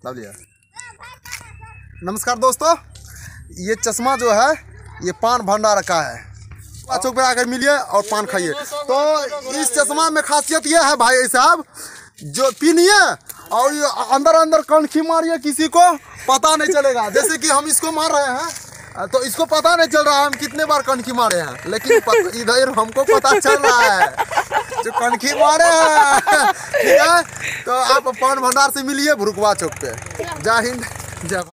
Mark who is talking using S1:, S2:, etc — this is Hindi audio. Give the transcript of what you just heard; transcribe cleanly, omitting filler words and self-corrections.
S1: नमस्कार दोस्तों, ये चश्मा जो है ये पान भंडार का है। चौक पे आकर मिलिए और पान खाइए। तो इस चश्मा में खासियत ये है भाई साहब, जो पीनिए और अंदर अंदर कनखी मारिए, किसी को पता नहीं चलेगा। जैसे कि हम इसको मार रहे हैं तो इसको पता नहीं चल रहा है हम कितने बार कनखी मारे हैं, लेकिन इधर हमको पता चल रहा है जो कनखी मारे हैं। ठीक है, तो आप पान भंडार से मिलिए भुरुकवा चौक पे। जय हिंद, जय।